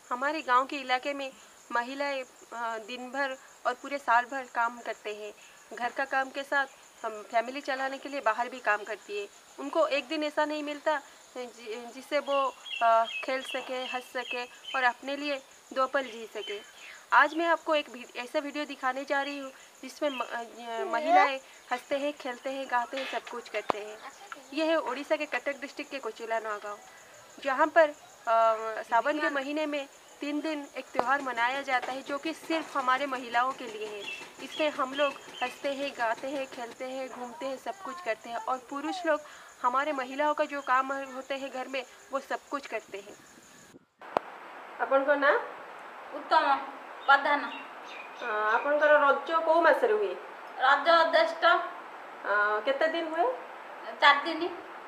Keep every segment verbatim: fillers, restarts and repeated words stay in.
हमारे गांव के इलाके में महिलाएं दिन भर और पूरे साल भर काम करते हैं। घर का काम के साथ हम फैमिली चलाने के लिए बाहर भी काम करती है। उनको एक दिन ऐसा नहीं मिलता जिससे वो खेल सके, हंस सके और अपने लिए दो पल जी सके। आज मैं आपको एक ऐसा वीडियो दिखाने जा रही हूँ जिसमें महिलाएं हंसते हैं, खेलते हैं, गाते हैं, सब कुछ करते हैं। यह है उड़ीसा के कटक डिस्ट्रिक्ट के कोचिलाना गाँव, जहाँ पर सावन के महीने में तीन दिन एक त्यौहार मनाया जाता है जो कि सिर्फ हमारे महिलाओं के लिए है। इसमें हम लोग हंसते हैं, गाते हैं, खेलते हैं, घूमते हैं, सब कुछ करते हैं और पुरुष लोग हमारे महिलाओं का जो काम होते हैं घर में वो सब कुछ करते हैं। अपन को ना उत्तम प्रधान आपन रज को मास हुए? रज ज्येष्ठ केते दिन हुए? चार दिन।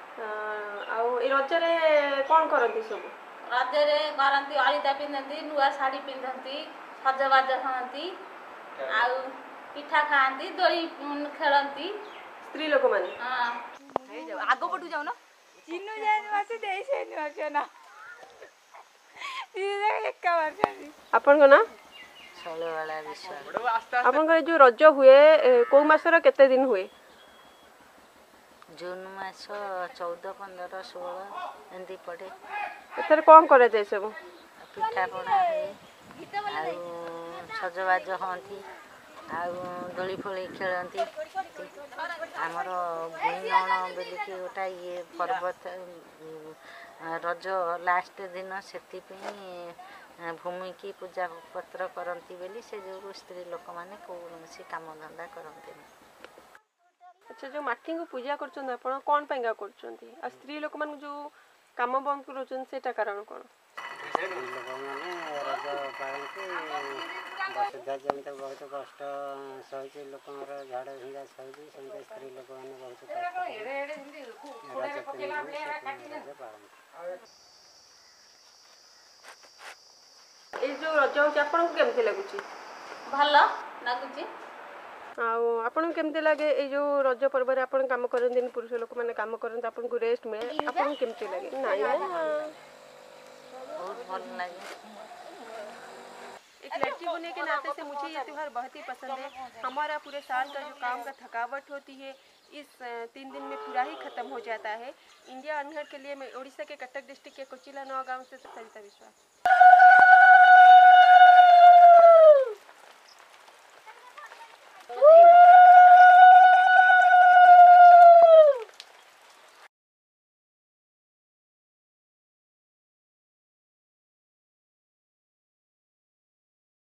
रज रे कौन करती सब? रजरे करती अलता पिंधती, नुआ शाढ़ी पिंधती, सजबाज हती, आउ पिठा खाती, दोली खेलती स्त्री लोक माने। हाँ आगो पटू जाओ ना चिन्नु जान मासे देई से न ना एक वर्ष आपन को ना सरला बिस्वाल। आपन को जो रज हुए को मासर केते दिन हुए? जून मास चौदह पंद्रह सोलह एंती पड़े। एथर कौन करे जाय सब? पिठा पଣା हुए आउ सजबाज हती आउ दोली फोली खेलती। आमर भूईनण बोलिकी गोटा ये पर्व रज लास्ट दिन से भूमि की पूजा पत्र करती बोली से जो स्त्री लोक मैंने कौन काम धंदा करते। अच्छा, जो माटी को पूजा करछन आपण कोन पेंगा करछन? आ स्त्री लोक मान जो काम बंद करछन सेटा कारण कोन? स्त्री लोक माने रज पालनती वसुधा जमी तो बहुत कष्ट सही लोक झाड़ हिंगा सही से स्त्री लोक मैंने बहुत ए जो रज हो आपन को केमते लागुची? भल लागुची। आपन केमते लगे ए जो रज पर्व रे आपन काम करन दिन पुरुष लोक माने काम करन आपन को रेस्ट मिले आपन केमते लगे? नहीं बहुत भल लगे। एक लड़की होने के नाते से मुझे ये त्योहार बहुत ही पसंद है। हमारा पूरे साल का जो काम का थकावट होती है इस तीन दिन में पूरा ही खत्म हो जाता है। इंडिया अनहर्ड के लिए मैं उड़ीसा के कटक डिस्ट्रिक्ट के कोचिलाना गांव से सरिता बिस्वाल।